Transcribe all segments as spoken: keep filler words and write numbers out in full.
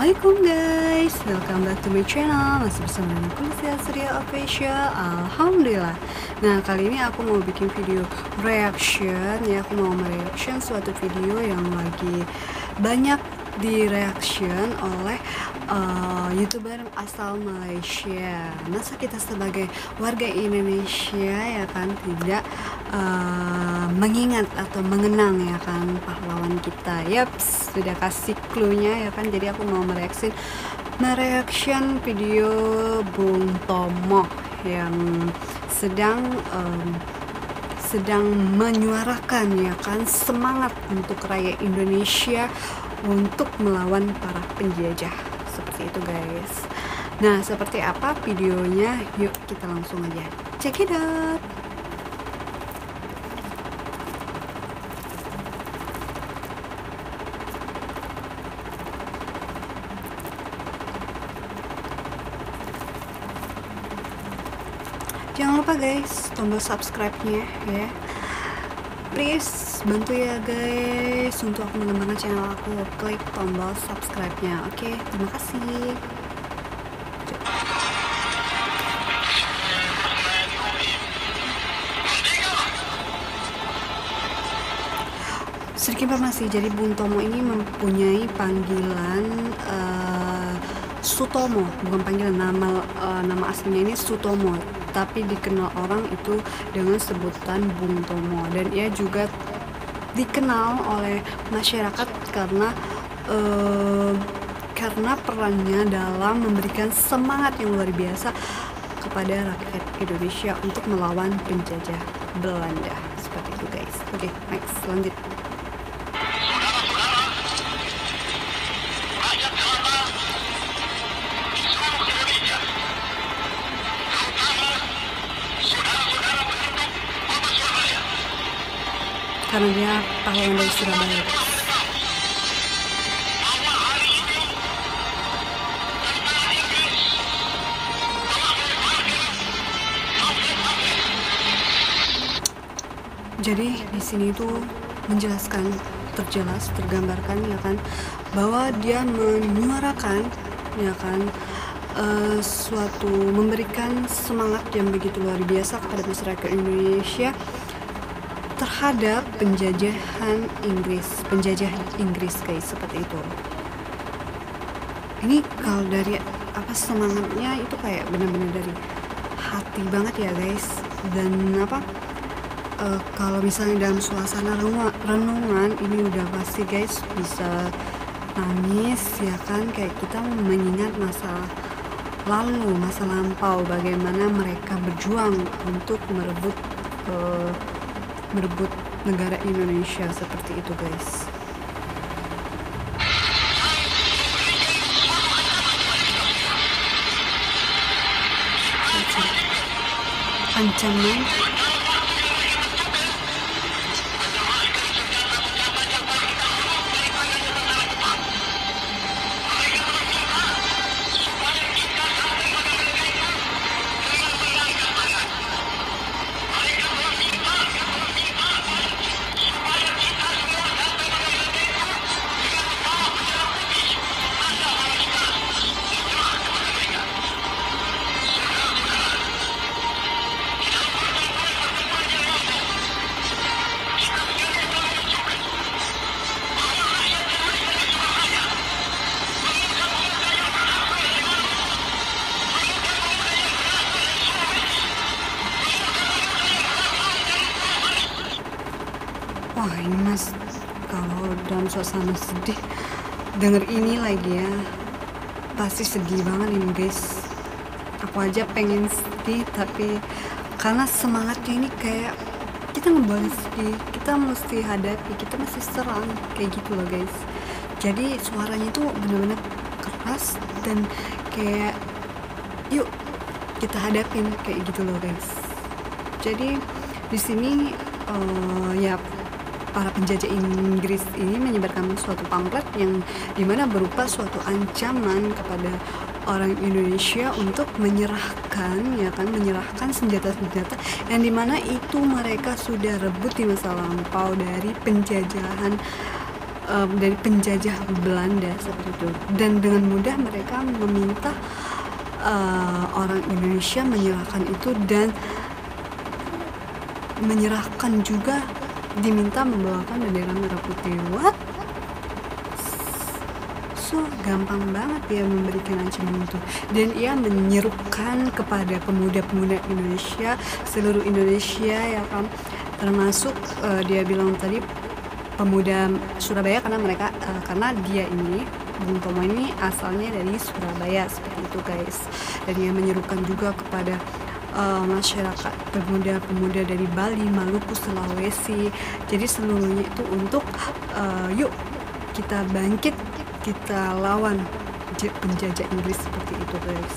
Assalamualaikum guys, welcome back to my channel. Masih bersama dengan aku Surya Official. Alhamdulillah. Nah, kali ini aku mau bikin video reaction ya. Aku mau mereaction suatu video yang lagi banyak di reaction oleh uh, youtuber asal Malaysia. Masa kita sebagai warga Indonesia ya kan tidak uh, mengingat atau mengenang ya kan pahlawan kita. Yaps, sudah kasih clue-nya ya kan. Jadi aku mau mereaction mereaction video Bung Tomo yang sedang um, sedang menyuarakan ya kan semangat untuk rakyat Indonesia untuk melawan para penjajah, seperti itu guys. Nah, seperti apa videonya? Yuk kita langsung aja check it out. Jangan lupa guys tombol subscribe-nya ya, please bantu ya guys untuk aku mengembangkan channel aku. Klik tombol subscribe-nya. Oke, terima kasih. Sedikit informasi, jadi Bung Tomo ini mempunyai panggilan uh, Sutomo, bukan panggilan nama uh, nama aslinya ini Sutomo, tapi dikenal orang itu dengan sebutan Bung Tomo, dan ia juga dikenal oleh masyarakat karena uh, karena perannya dalam memberikan semangat yang luar biasa kepada rakyat Indonesia untuk melawan penjajah Belanda, seperti itu guys. Oke, okay, next, lanjut. Karena dia pahlawan dari Surabaya. Jadi di sini itu menjelaskan, terjelas, tergambarkan ya kan, bahwa dia menyuarakan ya kan uh, suatu memberikan semangat yang begitu luar biasa kepada masyarakat Indonesia terhadap penjajahan Inggris, penjajah Inggris guys, seperti itu. Ini kalau dari apa semangatnya itu kayak benar-benar dari hati banget ya guys. Dan apa uh, kalau misalnya dalam suasana renungan ini udah pasti guys bisa nangis ya kan, kayak kita mengingat masa lalu, masa lampau, bagaimana mereka berjuang untuk merebut uh, merebut negara Indonesia, seperti itu guys. Ancaman wah ini mas, kalau dalam suasana sedih denger ini lagi ya pasti sedih banget ini guys. Aku aja pengen sedih, tapi karena semangatnya ini kayak kita nggak boleh sedih, kita mesti hadapi, kita mesti serang, kayak gitu loh guys. Jadi suaranya tuh bener-bener keras dan kayak yuk kita hadapin, kayak gitu loh guys. Jadi di sini uh, ya para penjajah Inggris ini menyebarkan suatu pamflet yang dimana berupa suatu ancaman kepada orang Indonesia untuk menyerahkan ya kan menyerahkan senjata-senjata yang dimana itu mereka sudah rebut di masa lampau dari penjajahan uh, dari penjajah Belanda seperti itu, dan dengan mudah mereka meminta uh, orang Indonesia menyerahkan itu, dan menyerahkan juga diminta membawakan bendera merah putih. What? So gampang banget dia memberikan ancaman itu, dan ia menyerukan kepada pemuda-pemuda Indonesia, seluruh Indonesia ya kan, termasuk uh, dia bilang tadi pemuda Surabaya, karena mereka uh, karena dia ini Bung Tomo ini asalnya dari Surabaya seperti itu guys, dan ia menyerukan juga kepada uh, masyarakat pemuda-pemuda dari Bali, Maluku, Sulawesi, jadi seluruhnya itu untuk uh, yuk kita bangkit, kita lawan penjajah Inggris seperti itu guys.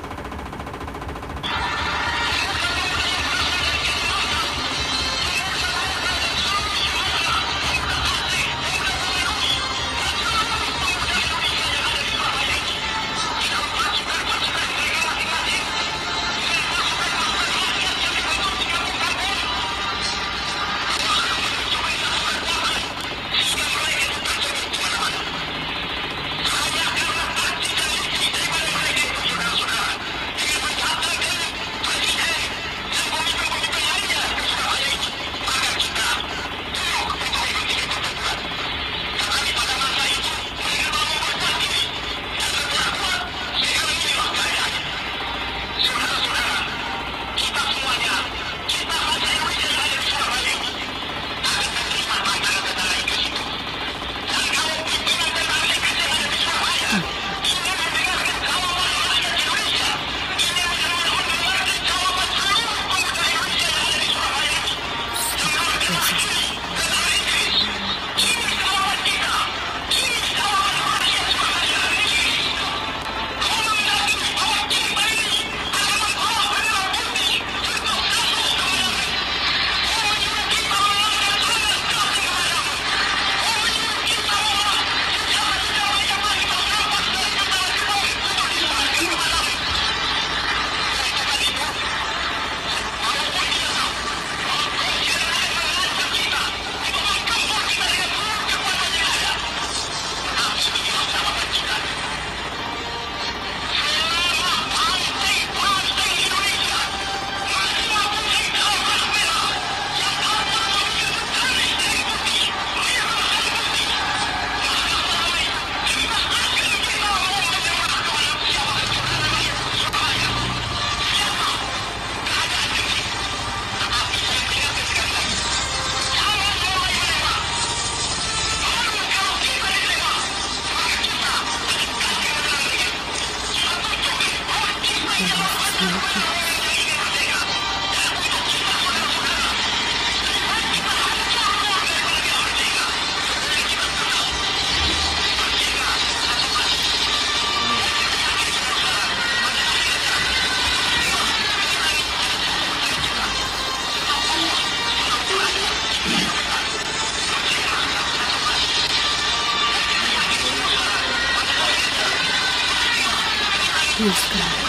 Yes,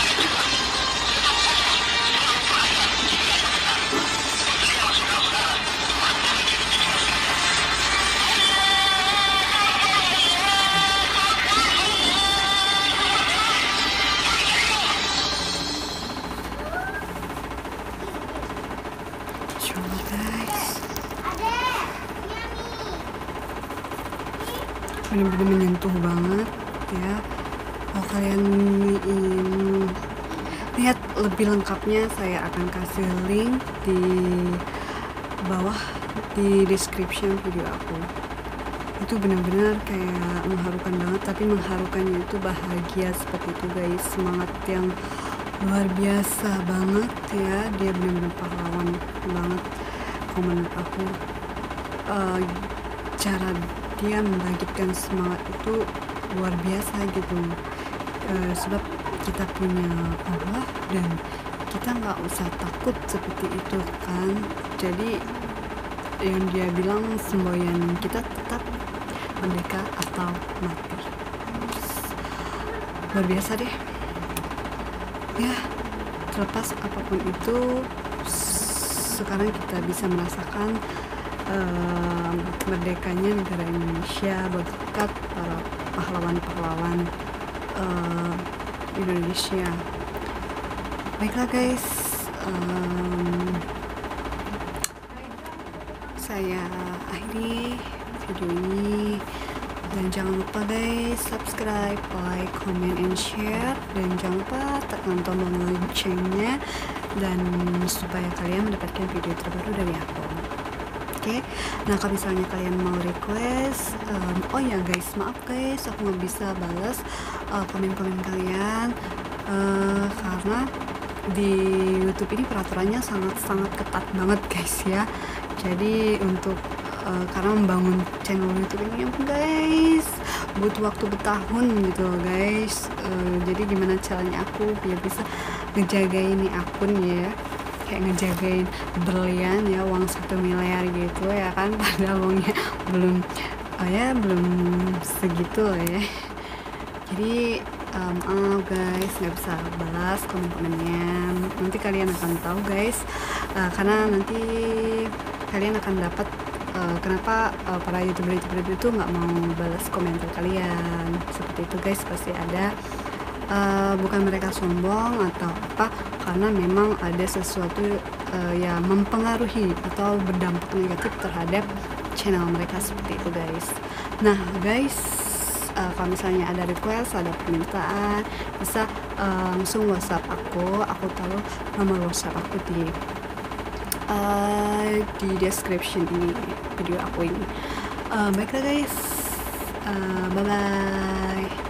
benar-benar menyentuh banget ya. Kalau kalian ingin lihat lebih lengkapnya, saya akan kasih link di bawah di description video aku. Itu benar-benar kayak mengharukan banget, tapi mengharukannya itu bahagia seperti itu guys. Semangat yang luar biasa banget ya, dia benar-benar pahlawan banget kalau menurut aku. Uh, cara dia membangkitkan semangat itu luar biasa gitu, e, sebab kita punya Allah dan kita nggak usah takut seperti itu kan. Jadi yang dia bilang semboyan kita tetap merdeka atau mati. Luar biasa deh ya. Terlepas apapun itu, sekarang kita bisa merasakan um, merdekanya negara Indonesia berkat para pahlawan-pahlawan uh, Indonesia. Baiklah guys, um, saya akhiri video ini, dan jangan lupa guys subscribe, like, comment, and share, dan jangan lupa tekan tombol loncengnya dan supaya kalian mendapatkan video terbaru dari aku. Oke, okay? Nah kalau misalnya kalian mau request, um, oh ya guys, maaf guys, aku nggak bisa balas uh, komen-komen kalian uh, karena di YouTube ini peraturannya sangat-sangat ketat banget guys ya. Jadi untuk uh, karena membangun channel YouTube ini guys butuh waktu bertahun gitu loh guys. Uh, jadi gimana caranya aku biar bisa ngejagain nih akun ya, kayak ngejagain berlian ya, uang satu miliar gitu ya kan, padahal uangnya belum oh ya belum segitu lah ya. Jadi um, maaf guys, nggak bisa balas komen-komennya. Nanti kalian akan tahu guys, uh, karena nanti kalian akan dapat uh, kenapa uh, para youtuber-youtuber itu nggak mau balas komentar kalian seperti itu guys. Pasti ada uh, bukan mereka sombong atau apa, karena memang ada sesuatu uh, yang mempengaruhi atau berdampak negatif terhadap channel mereka seperti itu guys. Nah guys, uh, kalau misalnya ada request, ada permintaan, bisa uh, langsung WhatsApp aku. Aku taruh nomor WhatsApp aku di uh, di description ini video aku ini. Uh, baiklah guys, uh, bye bye.